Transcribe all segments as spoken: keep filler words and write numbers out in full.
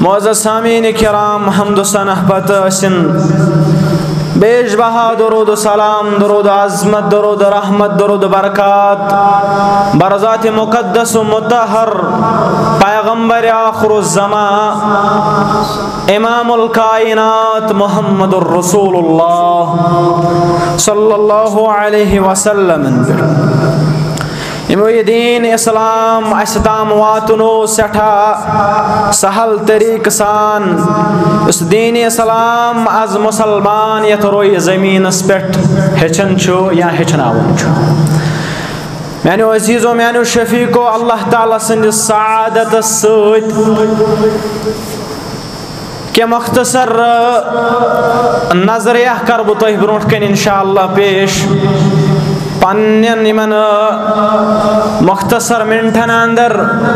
معزز سامعین کرام، حمد و ثنا پتہ ٲسِن بیش بہا درود و سلام، درود و عظمت، درود و رحمت، درود و برکات برذات مقدس و مطہر پیغمبر آخر الزمان امام الکائنات محمد الرسول اللہ صلی اللہ علیہ وسلم یہ دین اسلام اس تام واتنو سٹھا سہل طریق سان، اس دین اسلام از مسلمان یت روی زمین اس پٹ ہچن چھو یا ہچناون چھو۔ میانو عزیزو، میانو شفیقو، اللہ تعالیٰ سند سعادت سید کہ مختصر نظریہ کر بو تہ برونٹ کن انشاءاللہ پیش پنن یمن مختصر منٹن اندر۔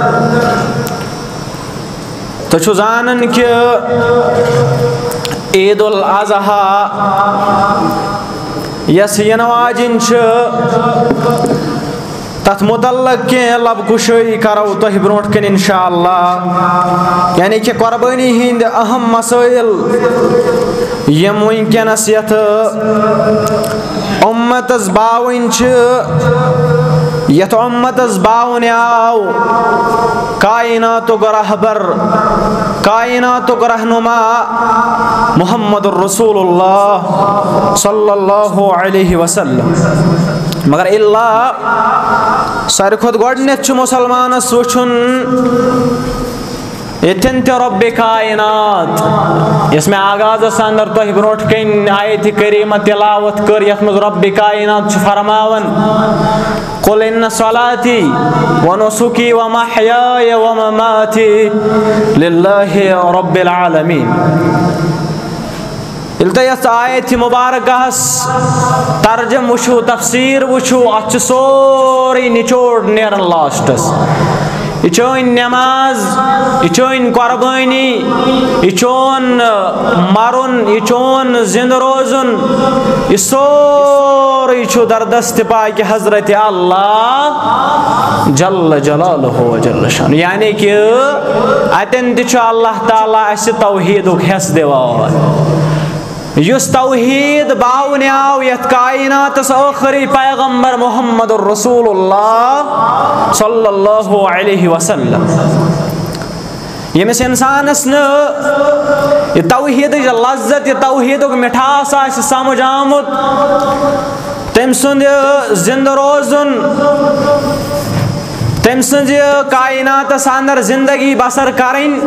تو چھو زانن کہ عید الاضحیٰ یس ینواجن چھ تت متعلق کی لب کشی کرو تہ برونٹ کن انشاءاللہ، یعنی کہ قربانی ہند اہم مسائل یم ونکینس یت امتس باون چھ، یت امتس باون آو کائناتک رہبر، کائناتک رہنما محمد الرسول اللہ صلی اللہ علیہ وسلم، مگر اللہ ساری خود گوڑنیت چھ مسلمانس وچھن اتن تے رب کائنات اس میں آغاز اندر تو برونٹ کن آیت کریمہ تلاوت کر یت مز رب کائنات چھ فرماون قل ان صلاتی ونسکی ومحیای ومماتی للہ رب العالمین۔ التیس آیت مبارکہ ترجم وچھو، تفسیر وچھو، اچھ سوری نچوڑ نیرن لاسٹس۔ یہ چون نماز، یہ چون قربانی، یہ چون مرن، یہ چون زند روزن، یہ سوری چھو در دست پاک حضرت اللہ جل جلالہ و جل شان، یعنی کہ اتن تچو اللہ تعالیٰ اس توحید حس دیوان، یس توحید باون آو یت کائنات آخری پیغمبر محمد الرسول اللہ صلی اللہ علیہ وسلم۔ یمس انسانس نا یہ توحید لذت، یہ توحید مٹھاس آس سمجھ آمت، تم سند زند روزن، تم سند کائنات اندر زندگی بسر کریں،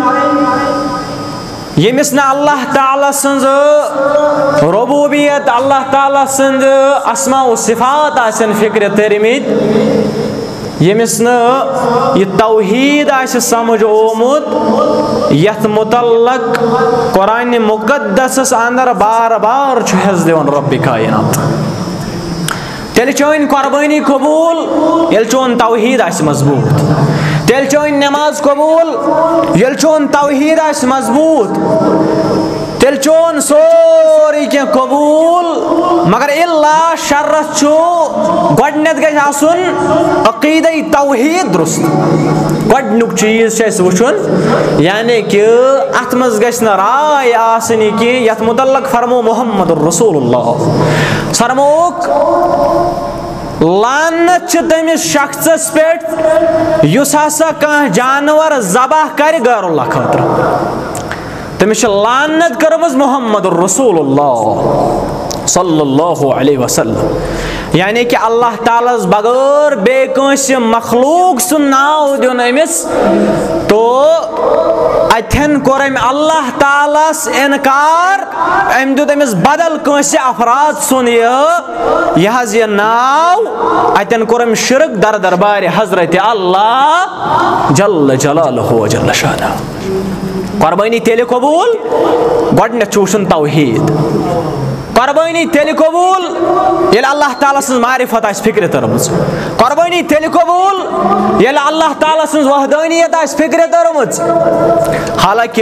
یمس نا اللہ تعالیٰ سنز ربوبیت، اللہ تعالیٰ سند اسماء و صفات آسن فکر ترمید، یمس نا یہ توحید آس سمجھ اومت یت متعلق قرآن مقدس اندر بار بار چھ حس دیون رب کائنات۔ تیل چون قربانی قبول یل چون توحید آس مضبوط، تیل چون نماز قبول یل چون توحید آس مضبوط، تیل چون سوری کی قبول، مگر اللہ شرط چھو گوڑنیت گئی آسن عقیدہ توحید درست، گوڑنک چیز چیز وچھن، یعنی کہ اتمز گشن رائے آسنی کی یت متعلق فرمو محمد الرسول اللہ سرموک لعنت چھ تمس شخصس پیٹ یس ہسا کان جانور ذبح کر غیر اللہ خاطر، تمس لعنت کرمز محمد الرسول اللہ صلی اللہ علیہ وسلم، یعنی کہ اللہ تعالیٰ بغیر بے کنس مخلوق سن ناو دیون امس، تو اتھن کور ام اللہ تعالیٰ انکار، ام دیت امس بدل کنس افراد سن یہ حض یہ ناو، اتھن کور ام شرک در دربار حضرت اللہ جل جلالہ و جل شانہ۔ قربانی تیل قبول گوڑنیت چوشن توحید، قربانی تیل قبول یل اللہ تعالیٰ سن معرفت آس فکر ترمز قربانی تیل قبول یل اللہ تعالیٰ سن وحدانیت آس فکر ترمز حالانکہ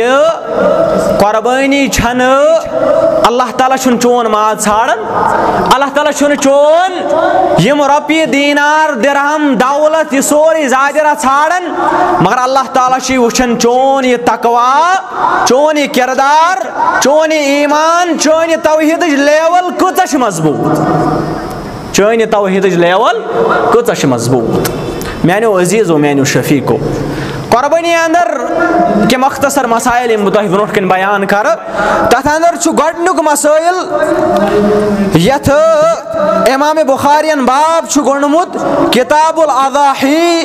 قربانی چھن اللہ تعالیٰ چھن چون ماز ژھارن اللہ تعالیٰ چھن چون یم رۄپیہِ دینار درہم دولت یہ سوری زاجرہ ژھارن مگر اللہ تعالیٰ چھ وچھن چون یہ تقوا چون یہ کردار چون یہ ایمان چون یہ توحید لیول کتش مضبوط چون یہ توحید لیول کتش مضبوط میانو عزیز و میانو شفیقو قربانی اندر کے مختصر مسائل متحف برونٹ کن بیان کر تتھ اندر چھ گۄڈنیُک مسائل یتھ امام بخارین باب چھ گوٚنمُت کتاب الاضاحی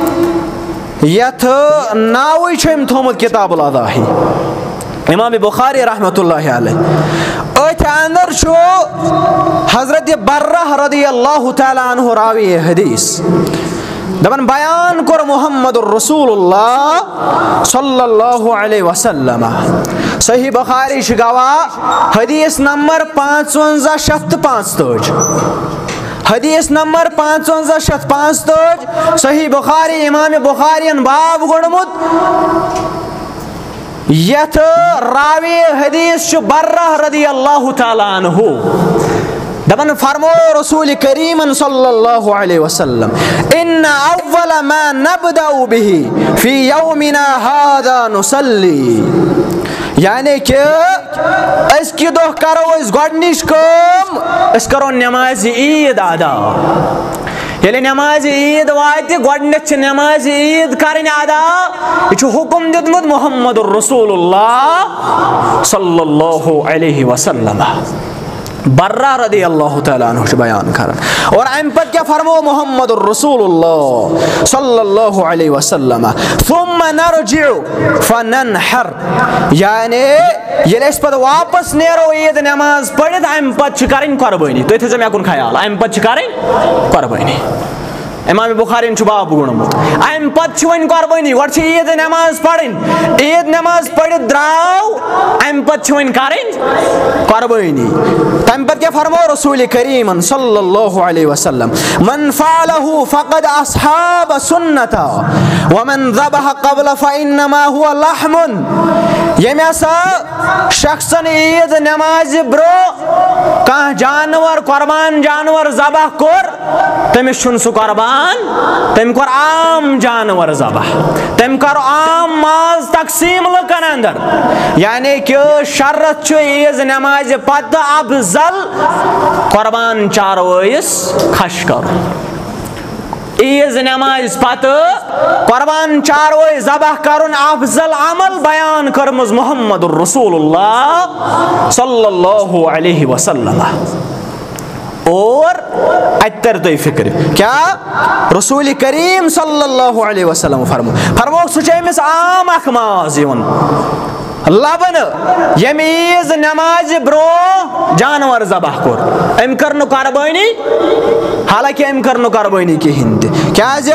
یتھ ناوٕے چھُ أمۍ تھوٚمُت کتاب الاضاحی امام بخاری رحمۃ اللہ علیہ اتھ اندر چھُ حضرت برہ رضی اللہ تعالیٰ عنہ راوی حدیث دپان بیان کور محمد الرسول اللہ صلی اللہ علیہ وسلم صحیح بخاری چھ گواہ حدیث نمبر پانچ ونزہ شیٚتھ تہٕ پانٛژھ تٲجی حدیث نمبر پانچ ونزہ شیٚتھ پانٛژھ تٲجی صحیح بخاری امام بخارین باب گوٚنمُت یتھ راوی حدیث چھ برہ رضی اللہ تعالیٰ عنہ دپان فرمو رسول کریم صلی اللہ علیہ وسلم ان اول ما نبدأ به فی یومنا هذا نصلی یعنی کہ اس کی دہ کرو اس گۄڈنِچ کٲم اس کرو نماز عید ادا ییٚلہِ نماز عید واتہِ گۄڈنٮ۪تھ چھِ نماز عید کرٕنۍ ادا یہِ چھُ حکم دیُتمُت محمد الرسول اللہ صلی اللہ علیہ وسلم برہ رضی اللہ تعالیٰ عنہ چھ بیان کران اور ام پتہ کیا فرمو محمد الرسول اللہ صلی اللہ علیہ وسلم ثم نرجع فننحر یعنی ییٚلہِ أسۍ پتہ واپس نیرو عید نماز پڑھِتھ ام پتہ چھ کرٕنۍ قربٲنی تُہۍ تھٲیزیو مےٚ کُن خیال ام پتہ چھ کرٕنۍ قربٲنی امام بخارین چھ باب گوٚنمُت ام پتہ چھ وۄنۍ قربٲنی گۄڈٕ چھ عید نماز پڑھٕنۍ عید نماز پڑھِتھ درٛاو ام پتہ چھ وۄنۍ کرٕنۍ قربٲنی تمہ پتہ کیا فرمو رسول کریم صلی اللہ علیہ وسلم من فعله فقد اصحاب سنتا ومن ذبح قبل فانما هو لحم ییٚمہِ ہسا شخصن عید نماز برو کانٛہہ جانور قربان جانور ذبح کوٚر تٔمِس چھُنہٕ سُہ قربان تم کور عام جانور ذبح تم کر عام ماز تقسیم لکن اندر یعنی کہ شرط چھ عیز نماز پتہ افضل قربان چارویس کھش کر عیز نماز پتہ قربان چاروی ذبح کرن افضل عمل بیان کرمز محمد الرسول اللہ صلی اللہ علیہ وسلم اور اتر تو فکر کیا رسول کریم صلی اللہ علیہ وسلم فرمو فرمو سہ امس عام اخ ماز یون لبن یم عیز نماز برو جانور ذبح کور ام کرنو قربانی حالانکہ ام کرنو قربانی کہین تہ کیاز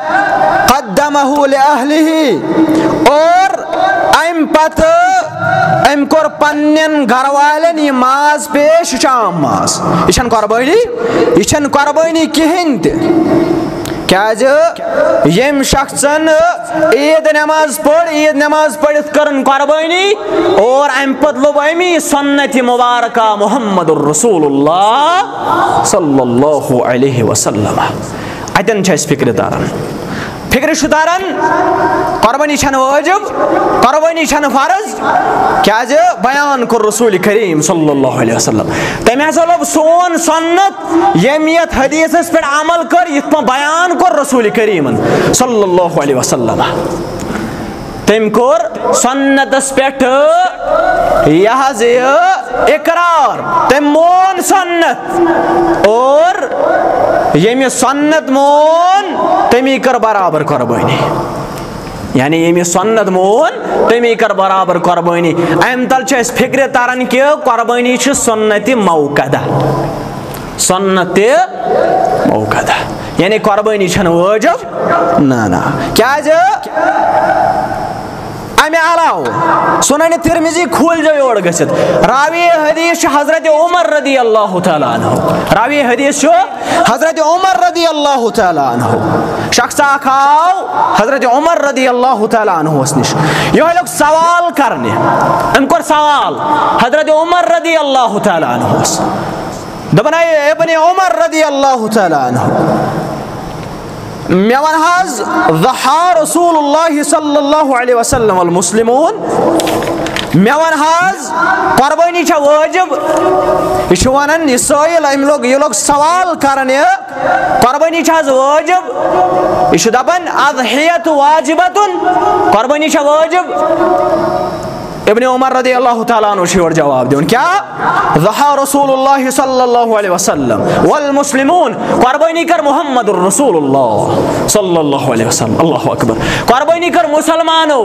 قدمہ لأہلہ اور ام پتہ ام کور پنن گھر والن یہ ماز پیش شام ماز یہ چھن قربانی یہ چھن قربانی کہین تہ کیاز یم شخصن عید نماز پڑھ عید نماز پڑھت کرن قربانی اور ام پتہ لوب امی سنت مبارکہ محمد الرسول اللہ صلی اللہ علیہ وسلم اتن چھ فکر تاران فکر چھ تاران قربانی چھن واجب قربانی چھن فرض کیاز بیان کر رسول کریم صلی اللہ علیہ وسلم تمہ ہسا لوب سون سنت یم یت حدیثس پہ عمل کر یت پہ بیان کر رسول کریم صلی اللہ علیہ وسلم تم کور سنتس پہ یہ اقرار تم مون سنت اور یم سنت مون تمی کر برابر قربانی یعنی یم سنت مون تمی کر برابر قربانی ام تل چھ فکر تاران کہ قربانی چھ سنت موقدہ سنت موقدہ یعنی قربانی چھن واجب نا نا کیا امہ علاوہ سنن ترمذی کھول جو یور گژھِتھ راوی حدیث چھُ حضرت عمر رضی اللہ تعالیٰ عنہ راوی حدیث چھُ حضرت عمر رضی اللہ تعالیٰ عنہ شخص اکھ آو حضرت عمر رضی اللہ تعالیٰ عنہ نش یہ لوگ سوال کرنے ام کور سوال حضرت عمر رضی اللہ تعالیٰ عنہ دپان اے ابن عمر رضی اللہ تعالیٰ عنہ مے ون حظ ضحى رسول اللہ صلی اللہ علیہ وسلم والمسلمون مے ون حظ قربانی چھا واجب یہ ونان یہ سائل ام لوگ یہ لوگ سوال کرنے قربانی چھا واجب یہ دپان اضحیت واجبۃ قربانی چھا واجب ابن عمر رضی اللہ تعالیٰ عنہ شور جواب دون کیا ضحى رسول اللہ صلی اللہ علیہ وسلم والمسلمون قربانی کر محمد الرسول اللہ صلی اللہ علیہ وسلم اللہ اکبر قربانی کر مسلمانو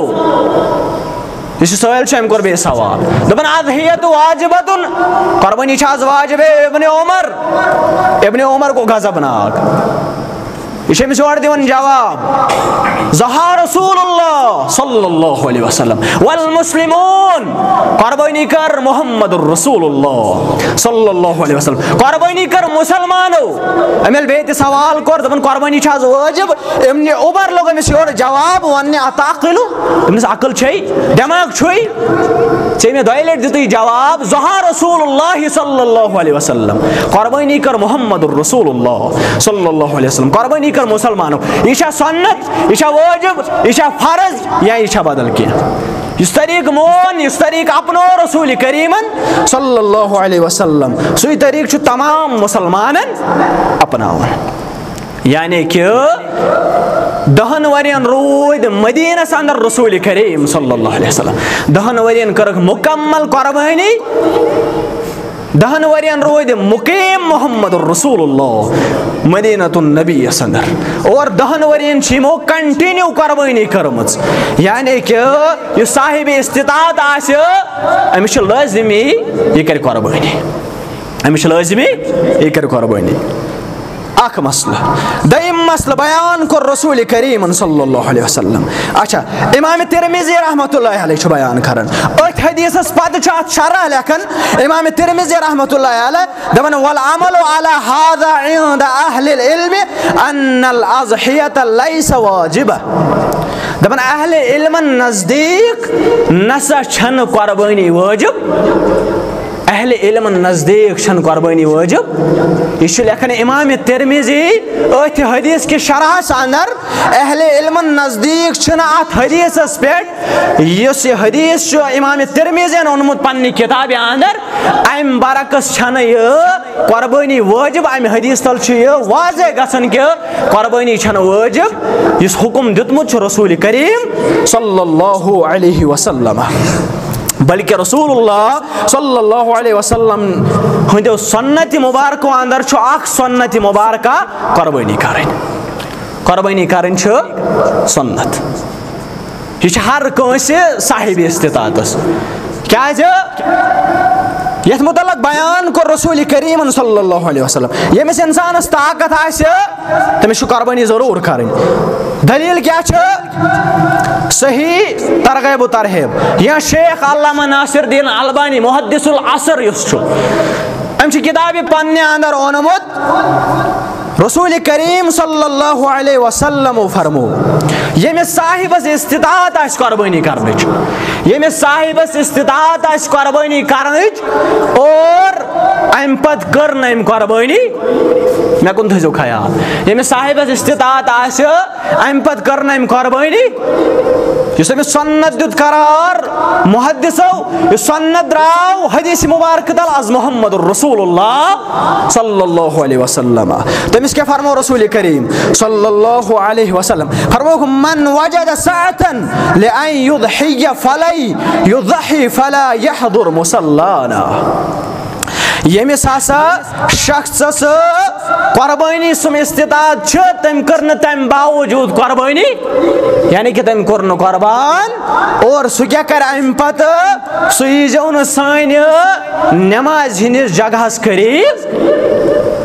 یہ سوال چھ ام کور بے سوال دپان اضحیت واجبۃ قربانی چھاز واجب ابن عمر ابن عمر کو غضبناک یہ امس یور دِوان جواب ضحى رسول اللہ صلی اللہ علیہ وسلم والمسلمون قربانی کر محمد الرسول اللہ صلی اللہ علیہ وسلم قربانی کر مسلمانو امیل بیت سوال کر دپان قربانی چھاز واجب ابن عمر لوگ امس یور جواب وننے اتعقلو امس عقل چھئی دماغ چھئی ژے مے دۄیہِ لٹہِ دِتُے جواب ضحى رسول اللہ صلی اللہ علیہ وسلم قربانی کر محمد الرسول اللہ صلی اللہ علیہ وسلم قربانی کر مسلمانو یہ چھا سنت یہ چھا واجب یہ چھا فرض یا یہ چھا بدل کیا اس طریق مون اس طریق اپنو رسول کریمن صلی اللہ علیہ وسلم سوی طریق چھو تمام مسلمانن اپناون یعنی کہ دہن ورین روید مدینہ اندر رسول کریم صلی اللہ علیہ وسلم دہن ورین کرک مکمل قربانی دہن ورین روید مقیم محمد الرسول اللہ مدینہ النبی اندر اور دہن ورین چھیمو کنٹینیو قربانی کرمز یعنی کہ یہ صاحب استطاعت آسے امس لازمی یہ کر قربانی امس لازمی یہ کر قربانی اخ مسئلہ دیم مسئلہ بیان کر رسول کریم صلی اللہ علیہ وسلم اچھا امام ترمذی رحمۃ اللہ علیہ بیان کرن ات حدیث پتہ چھ شرح لکھن امام ترمذی رحمۃ اللہ علیہ دپان والعمل على هذا عند اهل العلم ان الاضحیۃ ليس واجبہ دپان اہل علم نزدیک نسا چھن قربانی واجب اہل علم نزدیک چھن قربانی واجب یہ لکھن امام ترمذی ات حدیث کی شرح اندر اہل علم نزدیک چھن ات حدیث پہ اس حدیث امام ترمذی اونمت پنہ کتاب اندر ام برعکس چھن یہ قربانی واجب ام حدیث تل یہ واضح گژھن کہ قربانی چھن واجب اس حکم دیتمت رسول کریم صلی اللہ علیہ وسلم بلکہ رسول اللہ صلی اللہ علیہ وسلم ہندو سنت مبارک اندر چھو اخ سنت مبارکہ قربانی کرن قربانی کرن چھو سنت یہ ہر کنس صاحب استطاعت کیا یت متعلق بیان کر رسول کریم صلی اللہ علیہ وسلم یمس انسانس طاقت آسہ تمس قربانی ضرور کرن دلیل کیا چھ صحیح ترغیب و ترہیب یا شیخ علامہ ناصر الدین البانی محدث العصر یس چھ ام چھ کتاب پنہ اندر اونمت رسول کریم صلی اللہ علیہ وسلم فرمو یمس صاحبس استطاعت آس قربانی کرنچ یمس صاحبس استطاعت آس قربانی کرنچ اور ام پت کرن ام قربانی مے کن تھزو خیال یمس صاحبس استطاعت آس ام پت کرن ام قربانی اس امس سنت دیت قرار محدثو یہ سنت دراو حدیث مبارک تل از محمد الرسول اللہ صلی اللہ علیہ وسلم تمس کیا فرمو رسول کریم صلی اللہ علیہ وسلم فرمو من وجد ساعتا لأن يضحی فلی يضحی فلا يحضر مصلانا یمس ہسا شخص قربانی سم استطاعت چھ تم کرن تم باوجود قربانی یعنی کہ تم کرن قربان اور سہ کیا کر ام پتہ سہ ییزو ن سانہ نماز ہندس جگہس قریب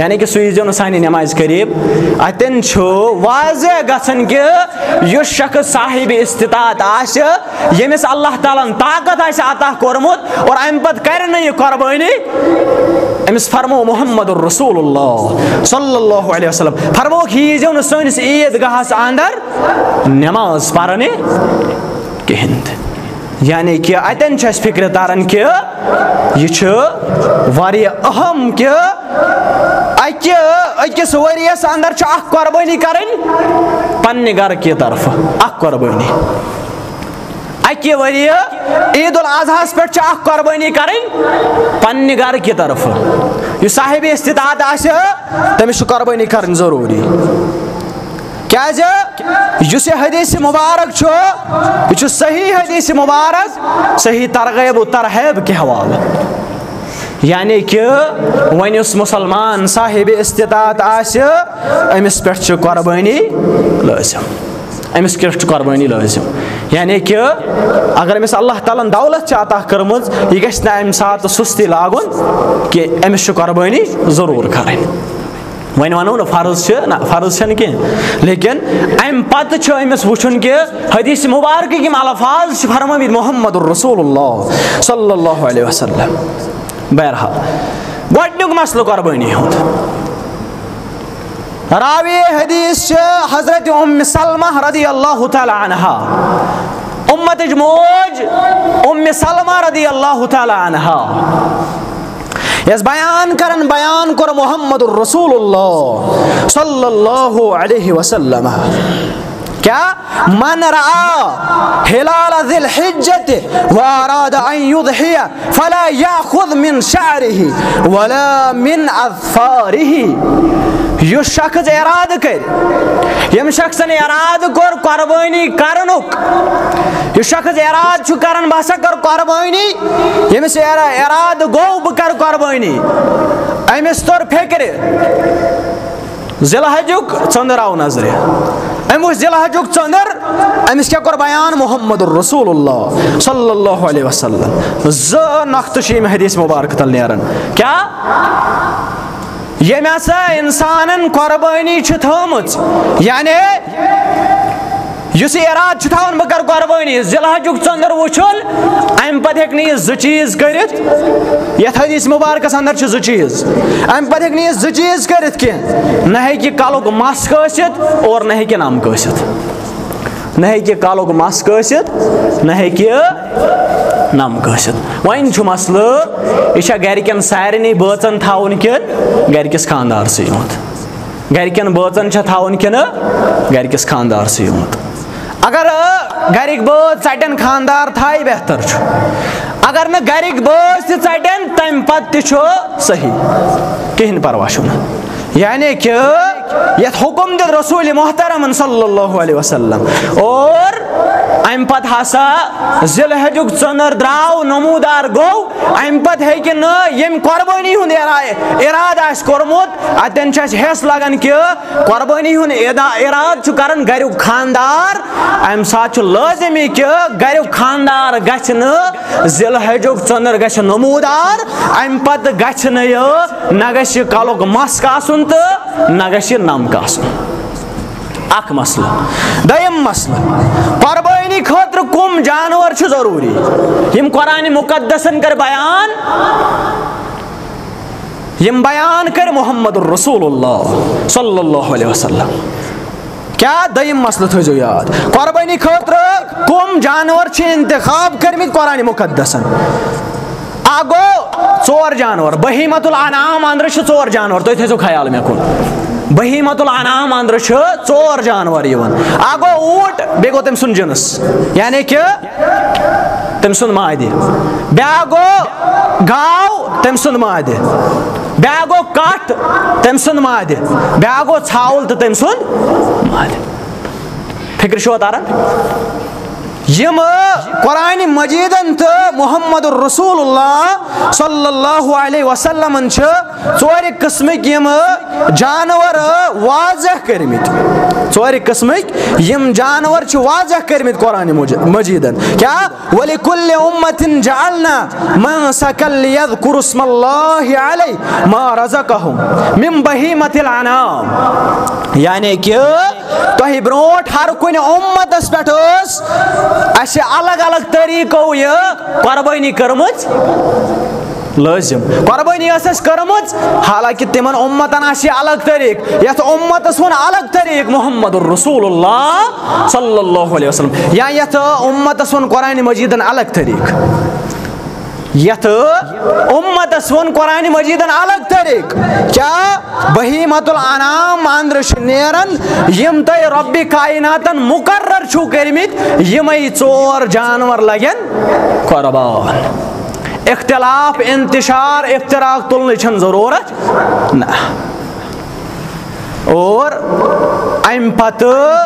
یعنی کہ سُہ ییٖزیو نہٕ سانہِ نٮ۪مازِ قریٖب اَتٮ۪ن چھُ واضح گژھان کہ یُس شخص صاحب استطاعت آسہِ ییٚمِس اللہ تعالیٰ ہن طاقت آسہِ عطا کوٚرمُت اور اَمہِ پتہٕ کرِ نہٕ یہِ قۄربٲنی أمِس فرمو محمد رسول اللہ صلی اللہ علیہ وسلم فرموکھ یہِ ییٖزیو نہٕ سٲنِس عیٖد گاہس اندر نٮ۪ماز پرنہِ کِہیٖنۍ تہِ یعنی کہ اتٮ۪ن چھِ اَسہِ فکرِ تران کہ یہِ چھُ واریاہ اہم کہ اکہِ أکِس ؤریَس اندر چھِ اکھ قۄربٲنی کرٕنۍ پننہِ گرٕ کہِ طرفہٕ اکھ قۄربٲنی اکہِ ؤریہِ عید الاضحیٰ پٮ۪ٹھ چھِ اکھ قۄربٲنی کرٕنۍ پننہِ گرٕ کہِ طرفہٕ یُس صاحب استطاعت آسہِ تٔمِس چھِ قۄربٲنی کرٕنۍ ضروٗری کیازِ یُس یہِ حدیث مبارک چھُ یہِ چھُ صحیح حدیث مبارک صحیح ترغیب و ترہیب کہ حوالہٕ یعنی کہ وۄنۍ یُس مُسلمان صاحب استطاعت آسہِ أمِس پٮ۪ٹھ چھِ قۄربٲنی لٲزِم أمِس پٮ۪ٹھ چھِ قۄربٲنی لٲزِم یعنی کہ اگر أمِس اللہ تعالیٰ ہن دولت چھِ عطا کٔرمٕژ یہِ گژھِ نہٕ اَمہِ ساتہٕ سُستی لاگُن کہ أمِس چھِ قۄربٲنی ضروٗر کَرٕنۍ وۄنۍ وَنو نہٕ فرض چھِ نہ فرض چھَنہٕ کینٛہہ لیکن اَمہِ پتہٕ چھُ أمِس وٕچھُن کہ حدیث مبارکٕکۍ یِم الفاظ چھِ فرمٲمٕتۍ محمد رسول اللہ صلی اللہ علیہ وسلم بہرحال گۄڈنیُک مسلہٕ قۄربٲنی ہُنٛد راوی حدیث چھِ حضرت ام سلمہ رضی اللہ تعالیٰ عنہا اُمتٕچ موج ام سلمہ رضی اللہ تعالیٰ عنہا یس بیان کرن بیان کوٚر محمد رسول اللہ صلی اللہ علیہ وسلم کیا من رأى هلال ذي الحجة وأراد أن يضحي فلا يأخذ من شعره ولا من أظفاره یُس شخص ارادٕ کرِ ییٚمہِ شخصن ارادٕ کوٚر قۄربٲنی کرنُک یُس شخص ارادٕ چھُ کران بہٕ ہسا کر قۄربٲنی ییٚمِس ارادٕ گوٚو بہٕ کرٕ قۄربٲنی أمِس توٚر فِکرِ ذی الحجُک ژٔنٛدٕر آو نظرِ أمۍ وٕچھ ذی الحجُک ژٔنٛدٕر أمِس کیٛاہ کوٚر بیان محمد رسول اللہ صلی اللہ علیہ وسلم زٕ نۄقطہٕ چھِ ییٚمہِ حدیث مبارک تل نیران کیٛاہ ییٚمہِ ہسا اِنسانن قۄربٲنی چھِ تھٲومٕژ یعنی یُس یہِ ارادٕ چھُ تھاوان بہٕ کرٕ قۄربٲنی ذی الحجُک ژٔنٛدٕر وٕچھُن اَمہِ پتہٕ ہیٚکہِ نہٕ یہِ زٕ چیٖز کٔرِتھ یتھ حدیث مبارکس اندر چھِ زٕ چیٖز اَمہِ پتہٕ ہیٚکہِ نہٕ یہِ زٕ چیٖز کٔرِتھ کینٛہہ نہ ہیٚکہِ کلُک مس کٲسِتھ اور نہ ہیٚکہِ نم کٲسِتھ نہ ہیٚکہِ کلُک مس کٲسِتھ نہ ہیٚکہِ نم کٲسِتھ وۄنۍ چھُ مسلہٕ یہِ چھا گرِکٮ۪ن سارنٕے بٲژن تھاوُن کِنہٕ گرِکِس خانٛدارسٕے یوت گرِکٮ۪ن بٲژن چھا تھاوُن کِنہٕ گرِکِس خانٛدارسٕے یوت اگر گرِکۍ بٲژ ژٹن خانٛدار تھایہِ بہتر چھُ اگر نہٕ گرِکۍ بٲژ تہِ ژٹن تمہِ پتہٕ تہِ چھُ صحیح کہیٖنۍ پرواے چھُنہٕ یعنی کہ یتھ حکم دِیُت رسول محترمن صلی اللہ علیہ وسلم اور امہِ پتہٕ ہسا ذی الحجُک ژٔنٛدٕر درٛاو نموٗدار گوٚو امہِ پتہٕ ہیٚکہِ نہٕ ییٚمہِ قۄربٲنی ہُنٛد ارادٕ آسہِ کوٚرمُت اتٮ۪ن چھُ اسہِ حیس لگان کہ قۄربٲنی ہُنٛد ارادٕ چھُ کران گریُک خانٛدار امہِ ساتہٕ چھُ لٲزمی کہ گریُک خانٛدار گژھِ نہٕ ذی الحجُک ژٔنٛدٕر گژھِ نموٗدار امہِ پتہٕ گژھِ نہٕ یہِ نہ گژھِ کلُک مس کاسُن تہٕ نہ گژھِ نم کاسُن اکھ مسلہٕ دوٚیِم مسلہٕ قۄربٲنی خٲطرٕ کُم جانور چھِ ضروٗری یِم قرآنِ مُقدسن کٔر بیان یِم بیان کٔرۍ محمد رسول اللہ صلی اللہ علیہ وسلم کیٛاہ دوٚیِم مسلہٕ تھٲیزیو یاد قۄربٲنی خٲطرٕ کُم جانور چھِ انتخاب کٔرمٕتۍ قرآنِ مُقدسن اکھ گوٚو ژور جانور بہیمۃ الانعام اندرٕ چھِ ژور جانور تُہۍ تھٲیزیو خیال مےٚ کُن بہیمۃ الانعام اندرٕ چھِ ژور جانور یِوان اکھ گوٚو اوٗنٹ بیٚیہِ گوٚو تٔمۍ سُنٛد جِنس یعنی کہ تٔمۍ سُنٛد مادِ بیاکھ گوٚو گاو تٔمۍ سُنٛد مادِ بیاکھ گوٚو کٹھ تٔمۍ سُنٛد مادِ بیاکھ گوٚو ژھاوُل تہٕ تٔمۍ سُنٛد مادِ فکرِ چھُوا تران یم قرآن مجیدن تو محمد الرسول اللہ صلی اللہ علیہ وسلم ژور قسمک یم جانور واضح کرمت ژور قسمک یم جانور چھ واضح کرمت قرآن مجیدن کیا وَلِكُلِّ أُمَّةٍ جَعَلْنَا مَنسَكًا لِيَذْكُرُوا اسْمَ اللَّهِ عَلَيْهِ مَا رَزَقَهُمْ مِنْ بَهِيمَةِ الْأَنْعَامِ یعنی کہ تہ برونٹ ہر کن امتس پہ اس الگ الگ طریقو یہ قربانی کرمت لازم قربانی اس کرمت حالانکہ تمن امتن آسی الگ طریق یت امتس ون الگ طریق محمد الرسول اللہ صلی اللہ علیہ وسلم یا یت امتس ون قرآن مجیدن الگ طریق یت امتس ون قرآن مجیدن الگ طریق کیا بہیمت الانام اندرش نیرن یم تی رب کائناتن مقرر چھو کرمت یمی ژور جانور لگن قربان اختلاف انتشار افتراق تلنے چھن ضرورت نہ اور ام پتہ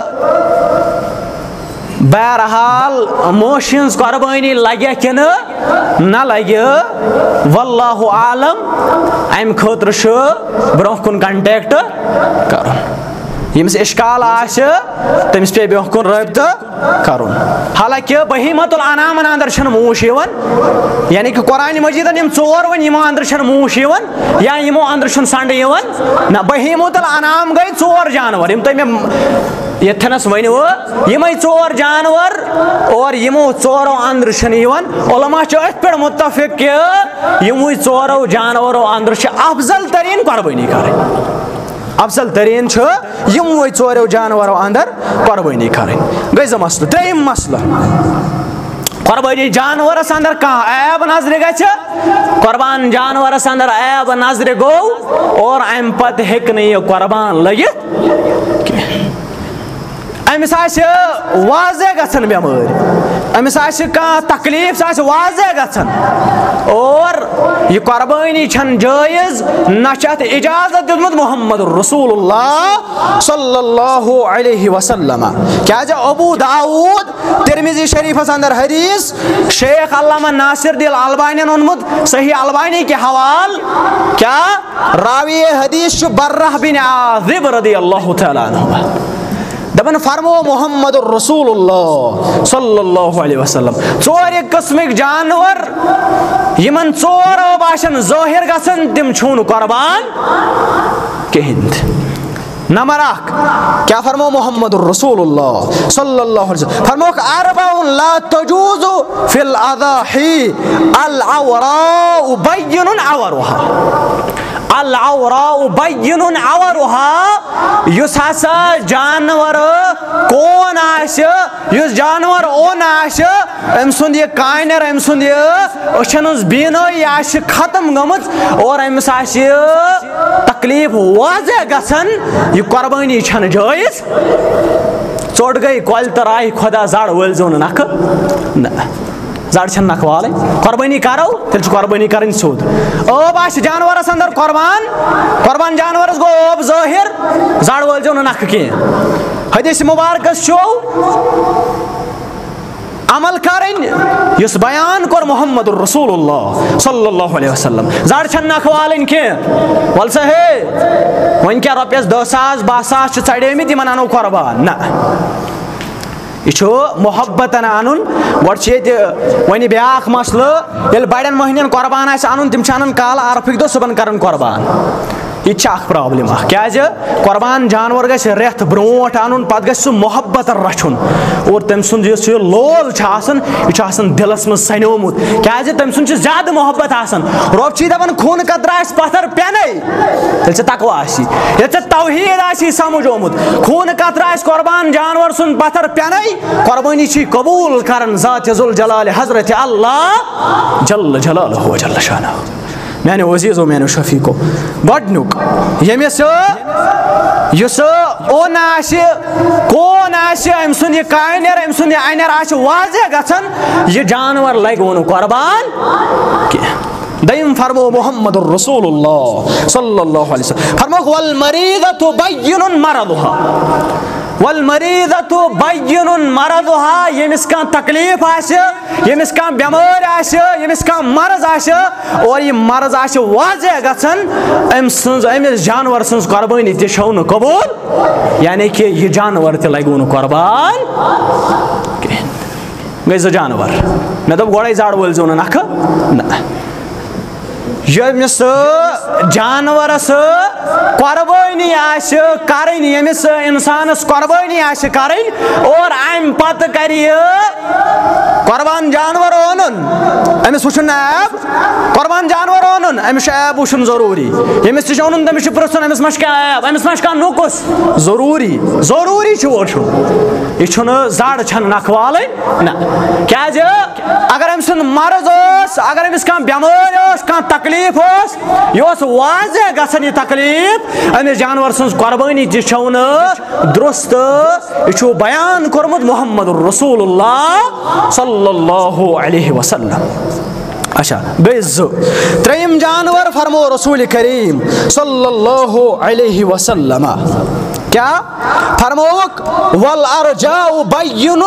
بہرحال موشنز قربانی لگے کن نہ لگے واللہ عالم ام خاطر برہ کن کنٹیکٹ کرن یمس اشکال آس تمس پہ برہ کن رابطہ کرن حالانکہ بہیمت الانام اندر چھن موش یوان یعنی کہ قرآن مجیدن یم ژور ون یمو اندر چھن موش یوان یا یمو اندر چھن سنڈ یوان نہ بہیمت الانام گئی ژور جانور یم تم یتھنس ونو یمے ژور جانور اور یمو ژورو اندر چھن یوان علماء چھ اتھ پہ متفق کہ یمو ژورو جانورو اندر چھ افضل ترین قربانی کریں افضل ترین چھ یمو ژورو جانورو اندر قربانی کریں گئی زٕ مسلہٕ ترٛیِم مسلہٕ قربانی جانورس اندر کانٛہہ عیب نظرِ گژھِ قربان جانورس اندر عیب نظرِ گوٚو اور امہِ پتہٕ ہیٚکہِ نہٕ یہِ قربان لٔگِتھ کینٛہہ امس آسہِ واضح گژھان بیمٲرۍ امس آسہِ کانٛہہ تکلیف سُہ آسہِ واضح گژھان اور یہ قربانی چھن جائز نہ چھِ اتھ اجازت دیُتمُت محمد رسول اللہ صلی اللہ علیہ وسلم کیا جا ابو داود ترمذی شریفس اندر حدیث شیخ علامہ ناصر دل البانی اونمت صحیح البانی کے حوال کیا راوی حدیث برہ بن عازب رضی اللہ تعالیٰ عنہ دپن فرمو محمد الرسول اللہ صلی اللہ علیہ وسلم ژور قسمک جانور یمن ژورو باشن ظاہر گژھن تم چھون قربان کہین نمبر اخ کیا فرمو محمد الرسول اللہ صلی اللہ علیہ وسلم فرمو اربع لا تجوز فی الاضاحی العوراء بین عورها العوراء بین عورها یس ہسا جانور کون آس یس جانور اون آس ام سند یہ کائنر ام سند یہ اچھنس بینائی آس ختم گمت اور امس آس تکلیف واضح گژھان یہ قربانی چھن جائز ژوٹ گئی کۄلہِ تہٕ راہہِ خۄدا زڑ وٲلۍزیو نہٕ نکھٕ نہ زڑ چھن نکھ والٕنۍ قربانی کرو تیٚلہِ چھِ قربانی کرٕنۍ سیوٚد ٲب آسہِ جانورس اندر قربان قربان جانورس گوٚو ٲب ظٲہر زڑ وٲلۍزیو نہٕ نکھٕ کینٛہہ حدیث مبارکس چھُو عمل کریں یس بیان کور محمد الرسول اللہ صلی اللہ علیہ وسلم زڑ چھن نکھ والٕنۍ کینٛہہ ول سا ہے وۄنۍ کیٛاہ رۄپیس دہ ساس باہ ساس چھِ ژڑیمٕتۍ یِمن انو قربان نہ یہ چھُ محبتن انُن گۄڈٕ چھِ ییٚتہِ وۄنۍ بیٛاکھ مسلہٕ ییٚلہِ بڑٮ۪ن مٔہنین قربان آسہِ انُن تِم چھِ انان کالہٕ عرفٕکۍ دۄہ صُبحن کران قربان یہ چھِ اکھ پرابلم اکھ کیٛازِ قربان جانور گژھِ رٮ۪تھ برونٛٹھ انُن پتہٕ گژھِ سُہ محبتن رچھُن اور تٔمۍ سُنٛد یُس یہِ لول چھُ آسان یہِ چھُ آسان دلس منٛز سنیومُت کیٛازِ تٔمۍ سُنٛد چھُ زیادٕ محبت آسان رۄب چھِ دپان خوٗنہٕ قطرٕ آسہِ پتھر پٮ۪نے تیٚلہِ ژےٚ تقویٰ آسی ییٚلہِ ژےٚ توحیٖد آسی سمجھ آمُت خوٗنہٕ قطرٕ آسہِ قربان جانور سُنٛد پتھر پٮ۪نے قربانی چھِ قبوٗل کران ذات ذوالجلالِ حضرت اللہ جل جلالہ و جل شانہ میانہِ عزیٖزو میانیو شفیٖقو گۄڈنیُک ییٚمِس یُس اوٚن آسہِ کون آسہِ أمۍ سُنٛد یہِ کانٮ۪ر أمۍ سُنٛد یہِ اَنٮ۪ر آسہِ واضح گژھان یہِ جانور لگہِ نہٕ قربان کینٛہہ دٔیِم فرمو محمد الرسول اللہ صلی اللہ علیہ وسلم فرموکھ والمریضۃ بین مرضها والمریضۃ بین مرضها یمس کان تکلیف آسہِ یمس کان بیمار آسہِ یمس کان مرض آسہِ اور یہ مرض آسہِ واضح گژھان أمۍ سٕنٛز أمِس جانور سٕنٛز قۄربٲنی تہِ چھو نہٕ قبوٗل یعنی کہ یہ جانور تہِ لگوٕ نہٕ قۄربان کِہیٖنۍ گٔے زٕ جانور مےٚ دوٚپ گۄڈَے زاڈ وٲلۍ زیو نہٕ نکھٕ نہ ییٚمِس جانورس قۄربٲنی آسہِ کرٕنۍ ییٚمِس انسانس قۄربٲنی آسہِ کرٕنۍ اور امہِ پتہٕ کرِ یہِ قۄربان جانور اونُن أمِس وٕچھُن ایب قۄربان جانور اونُن أمِس چھُ ایب وٕچھُن ضروٗری ییٚمِس تہِ چھُ اونُن تٔمِس چھُ پرٛژھُن أمِس ما چھُ کانٛہہ ایب أمِس ما چھُ کانٛہہ نوٚکُس ضروٗری ضروٗری چھُ وٕچھُن یہِ چھُنہٕ زڈ چھنہٕ نکھٕ والٕنۍ نہ کیازِ اگر أمۍ سُنٛد مرض اوس اگر أمِس کانٛہہ بٮ۪مٲرۍ ٲس کانٛہہ تکلیٖف اوس یہِ اوس واضح گژھان یہِ تکلیٖف أمِس جانور سٕنٛز قۄربٲنی تہِ چھو نہٕ درست یہِ چھُ بیان کوٚرمُت محمد رسول اللہ صلی اللہ علیہ وسلم اچھا گٔے زٕ ترٛیِم جانور فرمو رسول کریم صلی اللہ علیہ وسلم کیا فرموک والارجاء بین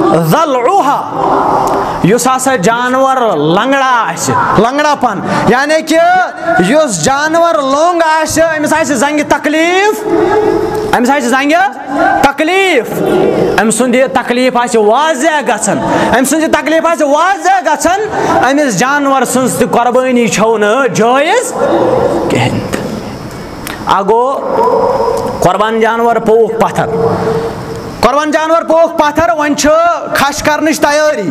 ضلعها یُس ہسا جانور لنگڑا آسہِ لنگڑا پن یعنی کہ یُس جانور لونگ آسہِ أمِس آسہِ زنگہِ تکلیٖف أمِس آسہِ زنگہِ تکلیٖف أمۍ سُنٛد یہِ تکلیٖف آسہِ واضح گژھان أمۍ سُنٛد یہِ تکلیٖف آسہِ واضح گژھان أمِس جانور سٕنٛز تہِ قۄربٲنی چھو نہٕ جٲیز کِہیٖنۍ تہِ اکھ گوٚو قۄربان جانور پووُکھ پتھر قۄربان جانور پووُکھ پتھر وۄنۍ چھُ کھش کرنٕچ تیٲری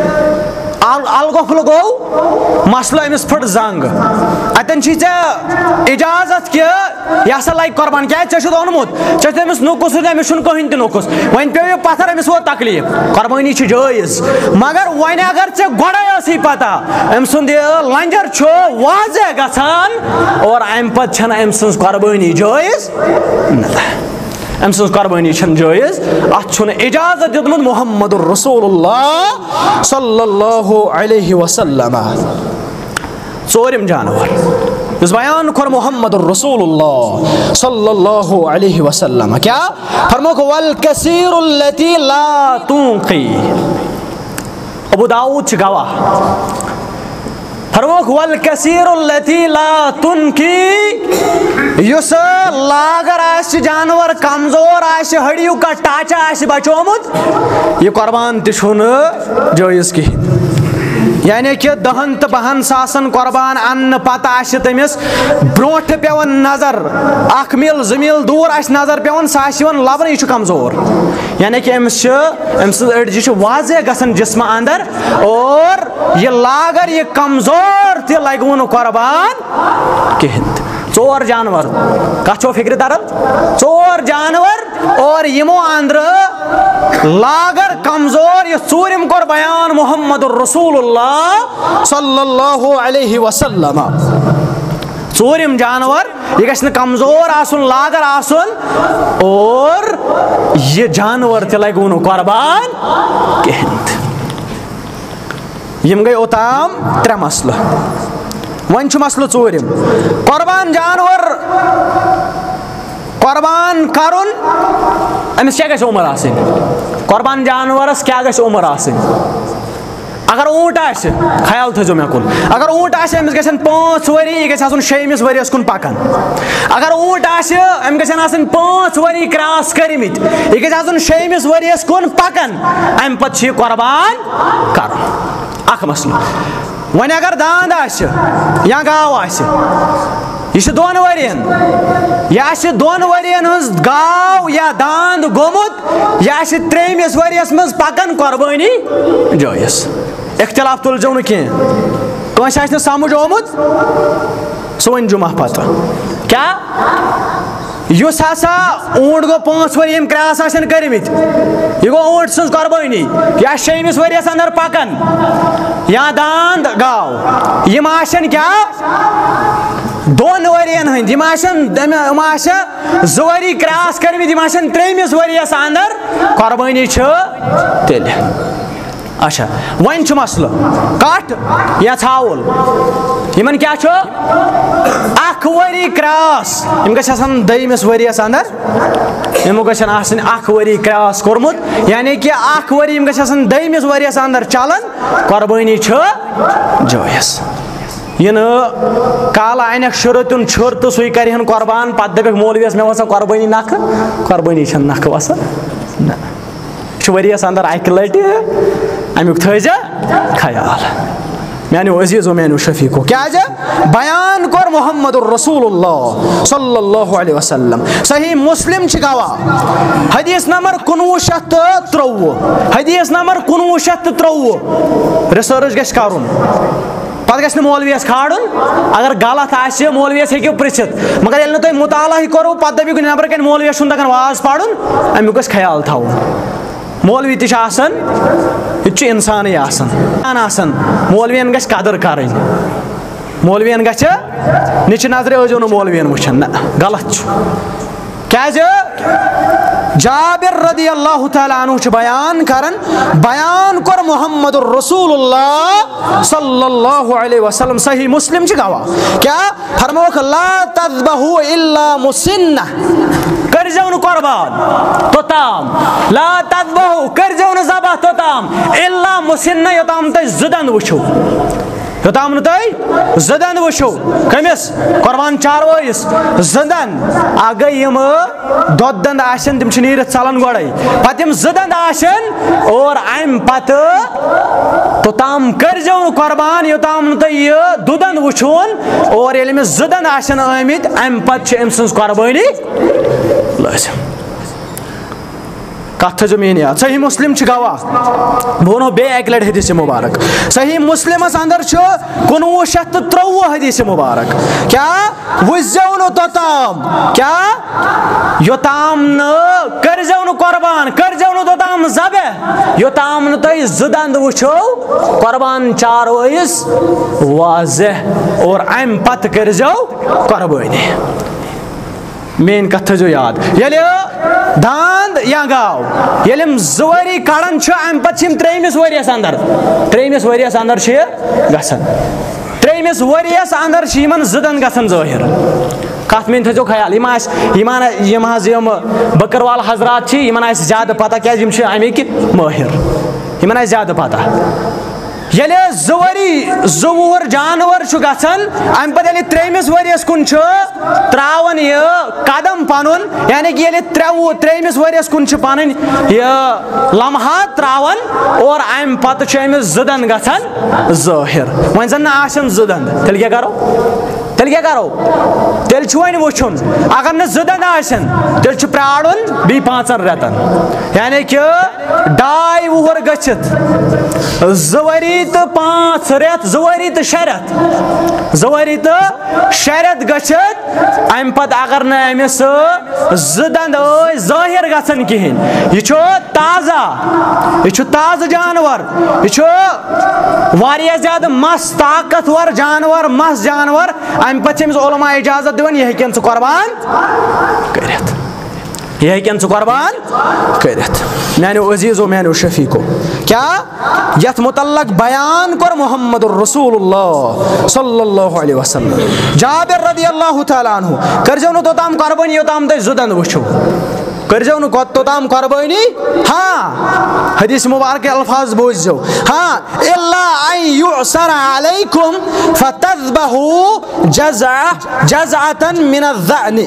ال الگۄفلہٕ گوٚو مسلہٕ أمِس پھٕٹ زنگ اتٮ۪ن چھی ژےٚ اجازت کہِ یہِ ہسا لگہِ قۄربان کیازِ ژےٚ چھُتھ اوٚنمُت ژےٚ چھُتھ أمِس نوٚکُس أمِس چھُنہٕ کٕہٕنۍ تہِ نوٚکُس وۄنۍ پیٚو یہِ پتھر أمِس ووت تکلیٖف قۄربٲنی چھِ جٲیز مگر وۄنۍ اگر ژےٚ گۄڈے ٲسٕے پتہ أمۍ سُنٛد یہِ لنجر چھُ واضح گژھان اور امہِ پتہٕ چھنہٕ أمۍ سٕنٛز قۄربٲنی جٲیز نہ أمۍ سٕنٛز قۄربٲنی چھنہٕ جٲیز اتھ چھُنہٕ اجازت دیُتمُت محمد رسول اللہ صلی اللہ علیہ وسلم ژوٗرِم جانور یُس بیان کوٚر محمد رسول اللہ صلی اللہ علیہ وسلم کیا فرموکھ والکثیر التی لا تنقی ابو داؤد چھِ گواہ فرموکھ والکثیر التی لا تنقی یُس لاگر آسہِ جانور کمزور آسہِ ہڈیو کا ٹاچا آسہِ بچومُت یہِ قۄربان تہِ چھُنہٕ جٲیز کِہیٖنۍ یعنی کہ دہن تو بہن ساسن قۄربان اننہٕ پتہٕ آسہِ تٔمِس برونٛٹھٕ پیٚوان نظر اکھ میٖل زٕ میٖل دوٗر آسہِ نظر پیٚوان سُہ آسہِ یِوان لبنہٕ یہِ چھُ کمزور یعنی کہ أمِس چھِ أمۍ سٕنٛز أڈجہِ چھِ واضح گژھان جسمہٕ انٛدر اور یہِ لاگر یہِ کمزور تہِ لگوٕ نہٕ قۄربان کِہیٖنۍ تہِ ژور جانور کتھ چھو فکرِ تران ژور جانور اور یِمو اندرٕ لاگر کمزور یہِ ژوٗرِم کوٚر بیان محمد رسول اللہ صلی اللہ علیہ وسلم ژوٗرِم جانور یہِ گژھِ نہٕ کمزور آسُن لاگر آسُن اور یہِ جانور تہِ لگوٕ نہٕ قۄربان کِہیٖنۍ تہِ یِم گٔے اوٚتام ترٛےٚ مسلہٕ وۄنۍ چھُ مسلہٕ ژوٗرِم قۄربان جانور قۄربان کرُن أمِس کیٛاہ گژھِ عُمر آسٕنۍ قۄربان جانورس کیٛاہ گژھِ عُمر آسٕنۍ اگر اوٗنٹ آسہِ خیال تھٲیزیو مےٚ کُن اگر اوٗنٹ آسہِ أمِس گژھن پانٛژھ ؤری یہِ گژھِ آسُن شیٚیِمِس ؤرِیَس کُن پکان اگر اوٗنٹ آسہِ أمۍ گژھن آسٕنۍ پانٛژھ ؤری کراس کٔرمٕتۍ یہِ گژھِ آسُن شیٚیِمِس ؤرِیَس کُن پکان امہِ پتہٕ چھُ یہِ قۄربان کرُن اکھ مسلہٕ وۄنۍ اگر داند آسہِ یا گاو آسہِ یہِ چھِ دۄن ؤرین یہِ آسہِ دۄن ؤرین ہٕنٛز گاو یا داند گوٚمُت یہِ آسہِ ترٛیٚیمِس ؤرِیَس منٛز پکان قۄربٲنی جٲیز اختلاف تُلزیو نہٕ کینٛہہ کٲنٛسہِ آسہِ نہٕ سمجھ آمُت سُہ ؤنۍ جُمعہ پتہٕ کیٛاہ یُس ہسا اوٗنٹ گوٚو پانٛژھ ؤری یِم کراس آسن کٔرمٕتۍ یہِ گوٚو اوٗنٹ سٕنٛز قۄربٲنی یہِ آسہِ شیٚیِمِس ؤرِیَس انٛدر پکان یا داند گاو یِم آسن کیٛاہ دۄن ؤرین ہٕنٛدۍ یِم آسن یِم آسہِ زٕ ؤری کراس کٔرمٕتۍ یِم آسن ترٛیٚیمِس ؤرِیَس انٛدر قۄربٲنی چھِ تیٚلہِ اچھا وۄنۍ چھُ مسلہٕ کٹھ یا ژھاوُل یِمن کیٛاہ چھُ اکھ ؤری کراس یِم گژھِ آسن دٔیمِس ؤرِیَس انٛدر یمو گژھن آسٕنۍ اکھ ؤری کراس کوٚرمُت یعنی کہ اکھ ؤری یِم گژھِ آسن دٔیمِس ؤریَس اندر چلان قۄربٲنی چھِ جٲیز یہ نہٕ کالہٕ انکھ شُرٕتیُن چھُر تہٕ سُے کرِ ہن قۄربان پتہٕ دپکھ مولویس مےٚ وسان قۄربٲنی نکھٕ قۄربٲنی چھنہٕ نکھٕ وسان نہ یہِ چھُ ؤریَس اندر اکہِ لٹہِ امیُک تھٲیزِ خیال میانیو عزیزو میانیو شفیقو کیازِ بیان کوٚر محمد الرسول اللہ صلی اللہ علیہ وسلم صحیح مسلم چھِ گواہ حدیث نمبر کُنوُہ شیٚتھ تہٕ ترٛوٚوُہ حدیث نمبر کُنوُہ شیٚتھ تہٕ ترٛوٚوُہ رِسٲرٕچ گژھِ کرُن پتہٕ گژھِ نہٕ مولویس کھالُن اگر غلط آسہِ مولویس ہیٚکِو پرژھِتھ مگر ییٚلہِ نہٕ تُہۍ مُطالعہ کوٚروٕ پتہٕ دٔپِو نٮ۪برٕ کَنۍ مولویس چھُنہٕ تگان واز پرُن امیُک گژھِ خیال تھاوُن مولوی تہِ چھُ آسان یہِ تہِ چھُ اِنسانٕے آسان آسان مولوین گژھِ قدٕر کرٕنۍ مولوین گژھِ نِچہِ نظرِ ٲسۍزیو نہٕ مولوین وٕچھان نہ غلط چھُ کیازِ جابر رضی اللہ تعالیٰ عنہ چھُ بیان کران بیان کوٚر محمد الرسول اللہ صلی اللہ علیہ وسلم صحیح مسلم چھِ گواہ کیاہ فرموکھ لا تذبحوا الا مسنہ کٔرۍزیو نہٕ قۄربان توٚتام لا تذبحوا کٔرۍزیو نہٕ ذبح توٚتام الا مسنہ یوٚتام تُہۍ زٕ دنٛد وٕچھِو یوٚتام نہٕ تُہۍ زٕ دنٛد وٕچھِو کٔمِس قۄربان چاروٲیِس زٕ دنٛد اکھ گٔے یِم دۄدٕ دنٛد آسن تِم چھِ نیٖرِتھ ژلان گۄڈے پتہٕ یِم زٕ دنٛد آسن اور امہِ پتہٕ توٚتام کٔرۍزیو نہٕ قۄربان یوٚتام نہٕ تُہۍ یہِ دُدنٛد وٕچھون اور ییٚلہِ أمِس زٕ دنٛد آسن آمٕتۍ امہِ پتہٕ چھِ أمۍ سٕنٛز قۄربٲنی لٲزِم کتھ تھٲیزیو میٲنۍ یاد صحیح مسلم چھِ گواہ بہٕ ونو بیٚیہِ اکہِ لٹہِ حدیث مُبارک صحیح مسلمس اندر چھُ کُنوُہ شیٚتھ تہٕ ترٛوٚوُہ حدیث مُبارک کیاہ وٕچھزیو نہٕ توٚتام کیاہ یوٚتام نہٕ کٔرۍزیو نہٕ قۄربان کٔرۍزیو نہٕ توٚتام ذبح یوٚتام نہٕ تُہۍ زٕ دنٛد وٕچھو قۄربان چاروٲیِس واضح اور امہِ پتہٕ کٔرۍزیو قۄربٲنی میٲنۍ کتھ تھٲیزیو یاد ییٚلہِ داند یا گاو ییٚلہِ یِم زٕ ؤری کڑان چھِ امہِ پتہٕ چھِ یِم ترٛیٚیمِس ؤریس اندر ترٛیٚیمِس ؤریس اندر چھِ یہِ گژھان ترٛیٚیمِس ؤریس اندر چھِ یِمن زٕ دنٛد گژھان ظٲہِر کتھ میٲنۍ تھٲیزیو خیال یِم آسہِ یِم یِم حظ یِم بٔکٕروال حضرات چھِ یِمن آسہِ زیادٕ پتہ کیازِ یِم چھِ امِکۍ مٲہِر یِمن آسہِ زیادٕ پتہ ییٚلہِ زٕ ؤری زٕ وُہُر جانور چھُ گژھان امہِ پتہٕ ییٚلہِ ترٛیٚیمِس ؤریس کُن چھُ تراوان یہِ قدم پنُن یعنی کہ ییٚلہِ ترٛےٚ ترٛیٚیمِس ؤریس کُن چھِ پنٕنۍ یہِ لمحات تراوان اور امہِ پتہٕ چھُ أمِس زٕ دنٛد گژھان ظٲہِر وۄنۍ زن نہٕ آسن زٕ دنٛد تیٚلہِ کیاہ کرو تیٚلہِ کیاہ کرو تیٚلہِ چھُ وۄنۍ وٕچھُن اگر نہٕ زٕ دنٛد آسن تیٚلہِ چھُ پرارُن بیٚیہِ پانٛژن رٮ۪تن یعنی کہ ڈاے وُہُر گٔژھِتھ زٕ ؤری تہٕ پانٛژھ رٮ۪تھ زٕ ؤری تہٕ شےٚ رٮ۪تھ زٕ ؤری تہٕ شےٚ رٮ۪تھ گٔژھِتھ امہِ پتہٕ اگر نہٕ أمِس زٕ دنٛد ٲسۍ ظٲہِر گژھان کِہینۍ یہِ چھُ تازہ یہِ چھُ تازٕ جانور یہِ چھُ واریاہ زیادٕ مس طاقتور جانور مس جانور امہِ پتہٕ چھِ أمِس علما اجازت دِوان یہِ ہیٚکن ژٕ قۄربان کٔرِتھ یہِ ہیٚکن ژٕ قۄربان کٔرِتھ میانیو عزیزو میانیو شفیقو کیاہ یتھ متعلق بیان کوٚر محمد الرسول اللہ صلی اللہ علیہ وسلم جابر رضی اللہ تعالیٰ عنہ کٔرۍزیو نہٕ توٚتام قۄربٲنی یوٚتام تُہۍ زٕ دنٛد وٕچھِو کٔرۍزیو نہٕ توٚتام قۄربٲنی ہاں حدیث مُبارک الفاظ بوٗززیو ہاں الا ان یُعثر علیکم فتذبحوا جزع جزعة من الضأن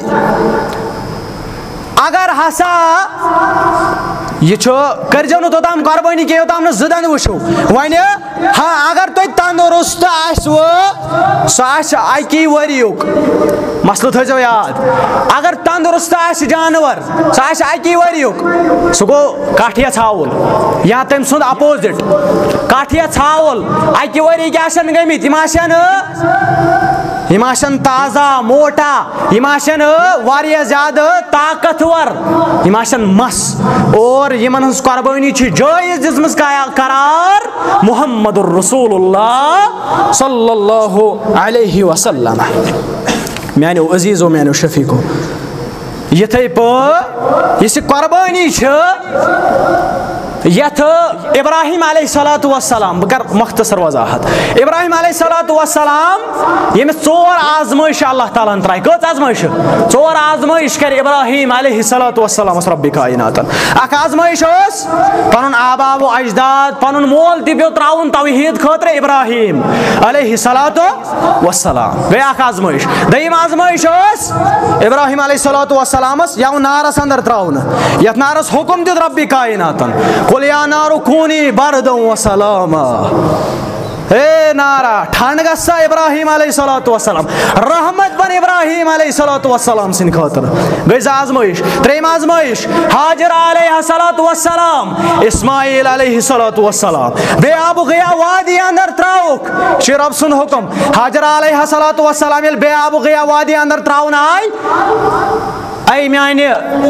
اگر ہسا یہ چھُ کٔرۍزیو نہٕ توٚتام قۄربٲنی کینٛہہ یوٚتام نہٕ زٕ دنٛد وٕچھِو وۄنۍ ہاں اگر تۄہہِ تندرست آسوٕ سُہ آسہِ اکی ؤریُک مسلہٕ تھٲیزیو یاد اگر تندرست آسہِ جانور سُہ آسہِ اکی ؤریُک سُہ گوٚو کٹھ یا ژھاوُل یا تٔمۍ سُنٛد اپوزِٹ کٹھ یا ژھاوُل اکہِ ؤرِیِکۍ آسن گٔمٕتۍ یِم آسن یِم آسن تازہ موٹا یِم آسن واریاہ زیادٕ طاقتور یِم آسن مس اور یِمن ہٕنٛز قۄربٲنی چھِ جٲیز دِژمٕژ قرار محمد الرسول اللہ صلی اللہ علیہ وسلم میانیو عزیزو میانیو شفیقو یِتھٕے پٲٹھۍ یُس یہِ قۄربٲنی چھِ یتھ ابراہیم علیہ الصلوۃ والسلام بہ کر مختصر وضاحت ابراہیم علیہ الصلوۃ والسلام یمس ژور آزمائش اللہ تعالیٰ ترائی کٔژ آزمائش ژور آزمائش کر ابراہیم علیہ الصلوۃ والسلام رب کائنات اکھ آزمائش اس پنن آبا و اجداد پنن مول تہ پیو تراون توحید خاطر ابراہیم علیہ الصلوۃ والسلام گئی اکھ آزمائش دویم آزمائش اس ابراہیم علیہ الصلوۃ والسلام یو نارس اندر تراون یتھ نارس حکم دیت رب کائنات قل یا نار کونی بردا و سلاما اے نارا ٹھنڈ گسا ابراہیم علیہ الصلوۃ والسلام رحمت بن ابراہیم علیہ الصلوۃ والسلام سن خاطر گئی آزمائش تریم آزمائش حاجر علیہ الصلوۃ والسلام اسماعیل علیہ الصلوۃ والسلام بے آب گیا وادی اندر تراوک چھ رب سن حکم حاجر علیہ الصلوۃ والسلام یل بے آب گیا وادی اندر تراون آئی اے میانہ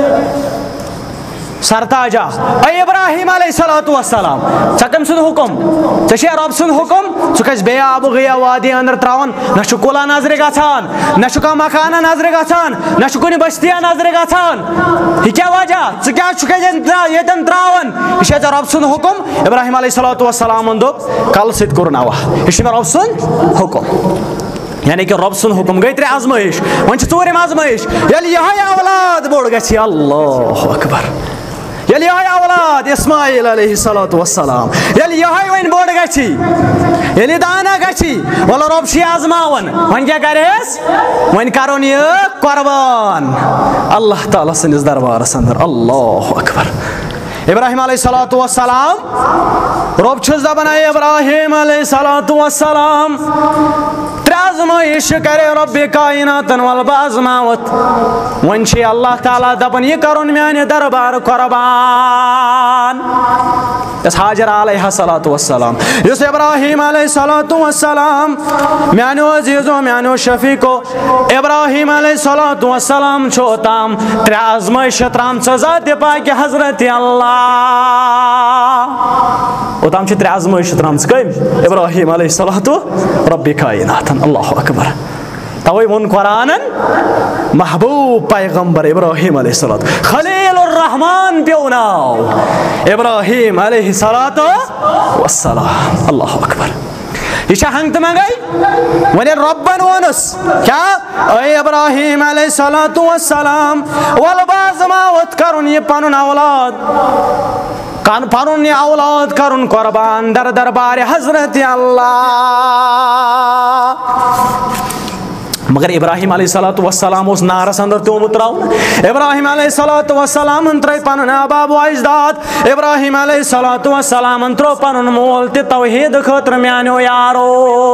سرتاجا اے ابراہیم علیہ الصلوۃ والسلام ژے کم سن حکم ژے چھے رب سن حکم ژٕ کھس بے آب گیا وادی اندر تراون نہ چھ کُلا نظرِ گژھان نہ چھ کانٛہہ مکانہ نظرِ گژھان نہ چھ کُنہِ بستیا نظرِ گژھان یہ کیا وجہ ژٕ کیٛاہ چھُکھ ییٚتٮ۪ن تراون یہ چھے ژےٚ رب سُنٛد حکم ابراہیم علیہ الصلوۃ والسلامن دوٚپ کلہٕ سۭتۍ کوٚرُن اوا یہ چھُ مےٚ رب سُنٛد حکم یعنی کہ رب سن حکم گئی ترے آزمائش ون چھ ژوٗرِم آزمائش ییٚلہِ یِہوٚے اولاد بوٚڑ گژھِ اللہ اکبر ییٚلہِ یِہوٚے اولاد اسماعیل علیہ الصلوۃ والسلام ییٚلہِ یِہوٚے وۄنۍ بوٚڑ گژھِ ییٚلہِ دانا گژھِ وَلہٕ رۄب چھِ آزماوان وۄنۍ کیٛاہ کَرٮ۪س وۄنۍ کَرون یہِ قۄربان اللہ تعالیٰ سٕنٛدِس دربارس اندر اللہ اکبر ابراہیم علیہ الصلوۃ والسلام رب چھُس دپان اے ابراہیم علیہ الصلوۃ والسلام ترٛےٚ آزمائش کرے رب کائناتن ول بہٕ آزماوتھ وۄنۍ چھِ اللہ تعالیٰ دپان یہِ کرُن میانہِ دربار قۄربان یس حاجر علیہ الصلوۃ والسلام یس ابراہیم علیہ الصلوۃ والسلام میانیو عزیزو میانیو شفیقو ابراہیم علیہ الصلوۃ والسلام چھُ اوتام ترٛےٚ آزمائش ترٛامژٕ ذاتِ پاکہِ حضرت اللہ اوتام چھِ ترٛےٚ آزمائش ترٛامژٕ کٔمۍ ابراہیم علیہ الصلوۃ رب کائنات اللہ اکبر توے وون قرآنن محبوب پیغمبر ابراہیم علیہ الصلوۃ خلیل الرحمان پیو ناو ابراہیم علیہ الصلوۃ والسلام اللہ اکبر یہ چھا ہنگ تو منگائی ولی ربن وونس کیا اے ابراہیم علیہ الصلوۃ والسلام والبازماوت کرن یہ پنن اولاد کان پنن یہ اولاد کرن قربان در دربار حضرت اللہ مگر ابراہیم علیہ الصلوۃ والسلام اس نارس اندر تیومت تراون ابراہیم علیہ الصلوۃ والسلام ترائی پنن آبا و اجداد ابراہیم علیہ الصلوۃ والسلام ترو پنن مول تہ توحید خاطر میانو یارو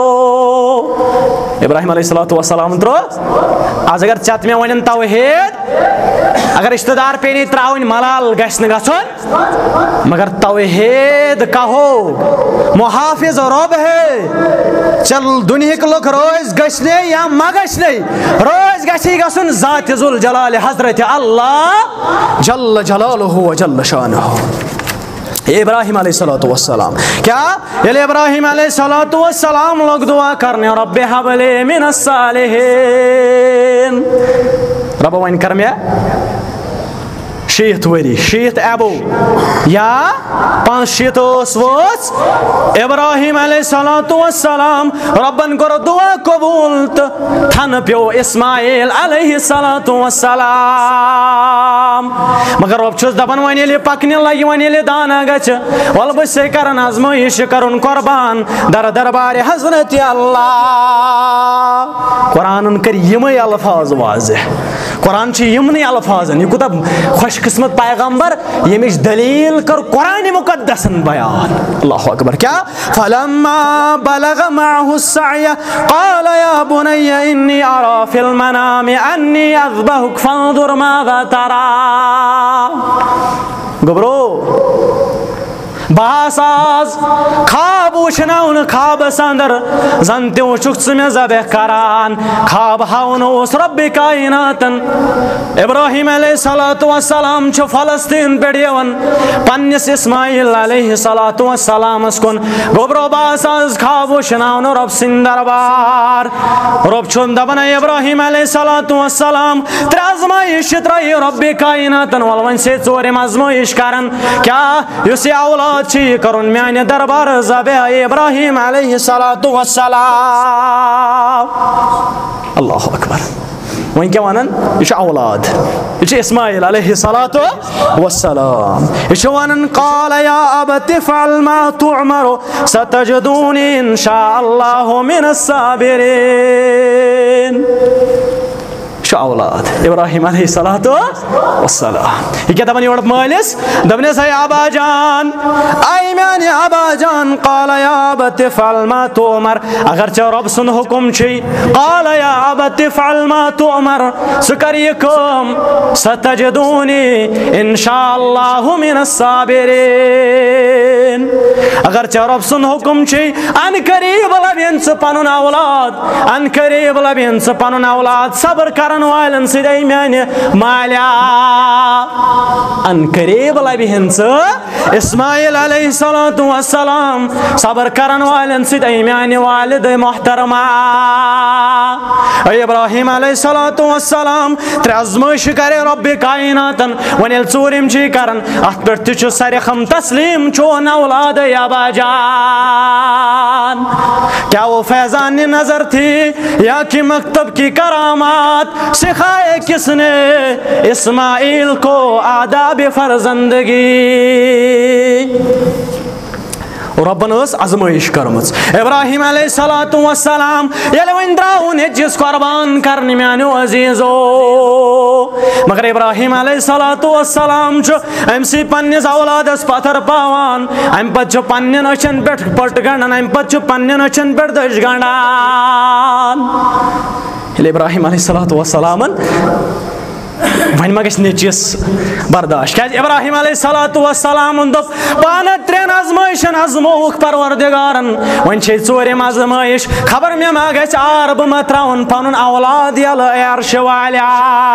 ابراہیم علیہ الصلوۃ والسلام ترو آج اگر چت میں ونن توحید اگر رشتہ دار پینی تراون ملال گژھِ نہٕ گژھُن مگر توحید کہو محافظ رب ہے چل دنیاک لوک روز گژھنے یا ما گژھنے روز گژھی گژھُن ذات ذل جلال حضرت اللہ جل جلالہ و جل شانہ ابراہیم علیہ الصلوۃ والسلام کیا ییٚلہِ ابراہیم علیہ الصلوۃ والسلام لوگ دعا کرنے رب ہب لی من الصالحین رب وۄنۍ کر مےٚ شیت وری شیت ابو یا پانچ شیت اس وس ابراہیم علیہ الصلوۃ والسلام ربن کر دعا قبول تو تھن پیو اسماعیل علیہ الصلوۃ والسلام مگر رب چھس دپان وۄنۍ ییٚلہِ پکنہِ لگہِ وۄنۍ ییٚلہِ دانا گژھِ ول بہٕ سے کرن آزمٲیش کرُن قربان در دربار حضرت اللہ قرآنن کر یمے الفاظ واضح قرآن چھ یمنی الفاظن یہ کوتاہ خوش قسمت پیغمبر یمچ دلیل کر قرآن مقدسن بیان اللہ اکبر کیا فلما بلغ معه السعی قال یا بنی انی ارى فی المنام انی اذبحک فانظر ماذا ترى گبرو بہس آز خواب وچھناون خوابس اندر زن تہ وچھک ژٕ مےٚ ذبح کران خواب ہاون اوس رب کائناتن ابراہیم علیہ الصلوۃ والسلام چھ فلسطین پہ یوان پنس اسماعیل علیہ الصلوۃ والسلامس کن گوبرو بہس آز خواب وچھناون رب سٕنٛدِ دربار رب چھُن دپان اے ابراہیم علیہ الصلوۃ والسلام ترٛےٚ آزمٲیش ترٲیی رب کائناتن ول وۄنۍ سے ژوٗرِم آزمٲیش کران کیا یُس یہ اولاد چھ یہ کرُن میانہِ دربار ذبح ابراہیم علیہ الصلوۃ والسلام اللہ اکبر وۄنۍ کیٛاہ ونان یہ چھُ اولاد یہ چھُ اسماعیل علیہ الصلوۃ والسلام یہ چھُ ونان قال یا ابت افعل ما تؤمر ستجدونی ان شاء اللہ من الصابرین شو اولاد ابراہیم علیہ الصلوۃ والسلام یہ کیا دپان یور مالس دپنس اے ابا جان اے میانہِ ابا جان قال یا ابت افعل ما تؤمر اگر ژےٚ رب سُنٛد حکم چھُے قال یا ابت افعل ما تؤمر ژٕ کر یہِ کٲم ستجدونی ان شاء اللہ من الصابرین اگر ژےٚ رب سُنٛد حکم چھُے ان قریب لبین ژٕ پنُن اولاد ان قریب لبین ژٕ پنُن اولاد صبر کرن والن سدے میانہِ مالیہ ان قریب لبہن ژٕ اسماعیل علیہ الصلوۃ والسلام صبر کرن والن سدے میانہِ والد محترمہ اے ابراہیم علیہ الصلوۃ والسلام ترٛےٚ آزمٲیش کرے رب کائناتن وۄنۍ ییٚلہِ ژوٗرِم چھِ کران اتھ پٮ۪ٹھ تہِ چھُ سرخم تسلیم چون اولاد ابا جان کیا وہ فیضان نظر تھی یا کہ مکتب کی کرامات سکھائے کس نے اسماعیل کو آداب فرزندگی ربن اس آزمائش کرمز ابراہیم علیہ الصلوۃ والسلام ییٚلہِ وۄنۍ درٛاو نیٚچوِس قربان کرنہِ میانیو عزیزو مگر ابراہیم علیہ الصلوۃ والسلام چھُ امہِ سٕے پننِس اولادس پتھر پاوان امہِ پتہٕ چھُ پننٮ۪ن أچھن پٮ۪ٹھ پٔٹ گنڈان امہِ پتہٕ چھُ پننٮ۪ن أچھن پٮ۪ٹھ دٔچھ گنڈان ییٚلہِ ابراہیم علیہ الصلوۃ والسلامن وۄنۍ ما گژھِ نیٚچوِس برداشت کیٛازِ ابراہیم علیہ الصلوۃ والسلامن دوٚپ پانہٕ ترٛٮ۪ن آزمٲیشن آزمووُکھ پروردگارن وۄنۍ چھے ژوٗرِم آزمٲیش خبر مےٚ ما گژھِ آر بہٕ ما ترٛاوُن پنُن اولاد یلہٕ اے عرشہِ والیہ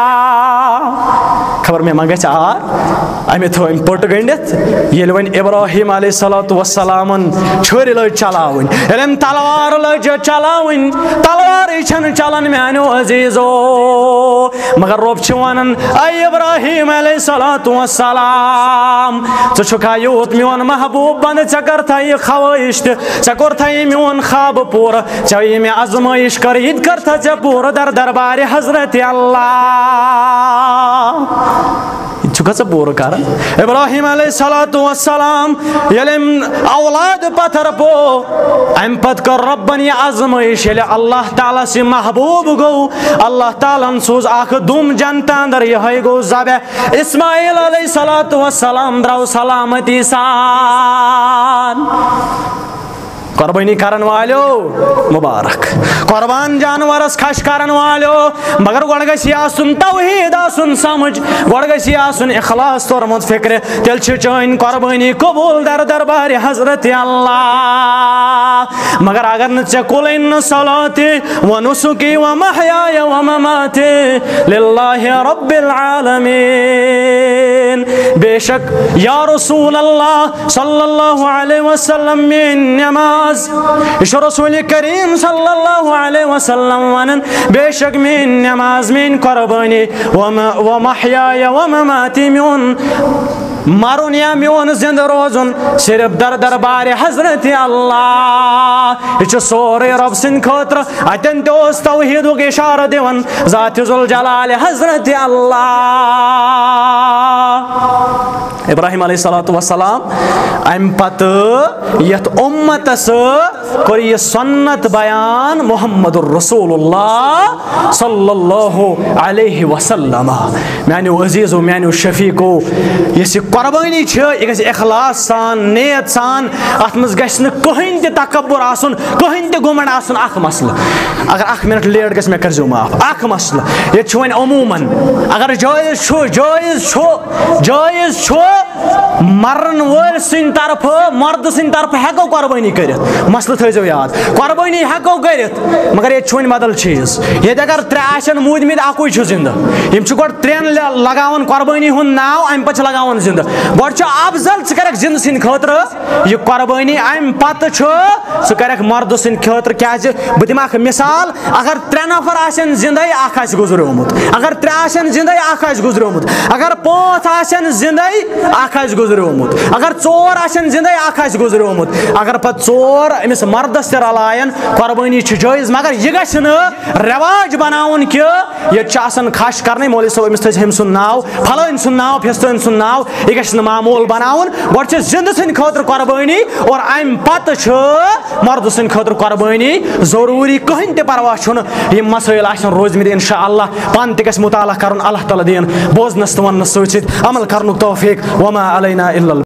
خبر مےٚ ما گژھِ آر امہِ تھٲو أمۍ پٔٹ گٔنڈِتھ ییٚلہِ وۄنۍ ابراہیم علیہ الصلوۃ والسلامن چھُرِ لٔج چلاوٕنۍ ییٚلہِ أمۍ تلوار لٔج چلاوٕنۍ تلوارٕے چھنہٕ چلان میانیو عزیزو مگر رۄب چھُ ونان اے ابراہیم علیہ الصلوۃ والسلام ژٕ چھُکھا یوٗت میون محبوب بنہٕ ژےٚ کٔرتھا یہِ خوٲہِش تہِ ژےٚ کوٚرتھا یہِ میون خواب پوٗرٕ ژےٚ یہِ مےٚ آزمٲیش کٔر یہِ تہِ کٔرتھا ژےٚ پوٗرٕ در دربارِ حضرت اللہ چھُکھا ژٕ پوٗرٕ کران ابراہیم علیہ الصلوۃ والسلام ییٚلہِ أمۍ اولاد پتھر پو امہِ پتہٕ کٔر رۄبن یہِ آزمٲیش ییٚلہِ اللہ تعالیٰ سٕے محبوب گوٚو اللہ تعالیٰ ہن سوٗز اکھ دُم جنتہٕ اندر یِہوٚے گوٚو ذبح اسماعیل علیہ الصلوۃ والسلام درٛاو سلامتی سان قربانی کرن والیو مبارک قربان جانورس خش کرن والیو مگر گۄڈٕ گژھِ یہِ آسُن توحیٖد آسُن سمجھ گۄڈٕ گژھِ یہِ آسُن اخلاص توٚرمُت فکرِ تیٚلہِ چھِ چٲنۍ قربٲنی قبوٗل در دربارِ حضرت اللہ مگر اگر نہٕ ژےٚ کُلٕنۍ نہٕ صلاتِ و نُسُکی و محیایا و مماتی للہ رب العالمین بے شک یا رسول اللہ صلی اللہ علیہ وسلم میٲنۍ نٮ۪ماز یہ چھُ رسول کریم صلی اللہ علیہ وسلم ونان بے شک میٲنۍ نٮ۪ماز میٲنۍ قربٲنی و محیایا و مماتی میون مرُن یا میون زندٕ روزُن صرف در دربارِ حضرت اللہ یہ چھُ سورُے رۄب سٕنٛدِ خٲطرٕ اتٮ۪ن تہِ اوس توحیٖدُک اِشارٕ دِوان ذاتِ ذوالجلالِ حضرت اللہ ابراہیم علیہ الصلوۃ والسلام امہِ پتہٕ یتھ اُمتس کوٚر یہِ سنت بیان محمد الرسول اللہ صلی اللہ علیہ وسلم میانیو عزیزو میانیو شفیقو یۄس یہِ قربانی یہ گژھِ اخلاص سان نیت سان ات مز گژھِ نہٕ کٕہٕنۍ تہِ تکبر آسُن کٕہٕنۍ تہِ گُمنڈ آسُن اکھ مسلہٕ اگر اکھ منٹ لیٹ گژھِ مےٚ کٔرۍزیو معاف اکھ مسلہٕ ییٚتہِ چھُ وۄنۍ عموٗمن اگر جٲیز چھُ جٲیز چھُ جٲیز چھُ مرن وٲلۍ سٕنٛدِ طرفہٕ مردٕ سٕنٛدِ طرفہٕ ہٮ۪کو قۄربٲنی کٔرِتھ مسلہٕ تھٲیزیو یاد قۄربٲنی ہٮ۪کو کٔرِتھ مگر ییٚتہِ چھُ وۄنۍ بدل چیٖز ییٚتہِ اگر ترٛےٚ آسن موٗدمٕتۍ اکُے چھُ زِندٕ یِم چھِ گۄڈٕ ترٛٮ۪ن لگاوان قۄربٲنی ہُنٛد ناو امہِ پتہٕ چھِ لگاوان زِندٕ گۄڈٕ چھُ افضل ژٕ کرکھ زِندٕ سٕنٛدِ خٲطرٕ یہِ قۄربٲنی امہِ پتہٕ چھُ ژٕ کرکھ مردٕ سٕنٛدِ خٲطرٕ کیازِ بہٕ دِمہٕ اکھ مثال اگر ترٛےٚ نفر آسن زِندے اکھ آسہِ گُزریومُت اگر ترٛےٚ آسن زِندے اکھ آسہِ گُزریومُت اگر پانٛژھ آسن زِندے اکھ آسہِ گُزریومُت اگر ژور آسن زِندے اکھ آسہِ گُزریومُت اگر پتہٕ ژور أمِس مردس تہِ رلایَن قۄربٲنی چھِ جٲیز مگر یہِ گژھِ نہٕ رٮ۪واج بناوُن کہِ ییٚتہِ چھُ آسان کھش کرنٕے مولوی صٲب أمِس تھٲیزِ ہُمہِ سُنٛد ناو فلٲنۍ سُنٛد ناو فِستٲنۍ سُنٛد ناو یہِ گژھِ نہٕ معموٗل بناوُن گۄڈٕ چھِ زِندٕ سٕنٛدِ خٲطرٕ قۄربٲنی اور امہِ پتہٕ چھُ مردٕ سٕنٛدِ خٲطرٕ قۄربٲنی ضروٗری کٕہٕنۍ تہِ پرواہ چھُنہٕ یِم مسٲیل آسن روٗزمٕتۍ انشاء اللہ پانہٕ تہِ گژھِ مُطالعہ کرُن اللہ تعالیٰ دِیِن بوزنس تہٕ وننس سۭتۍ سۭتۍ عمل کرنُک توفیٖق وما علینا الا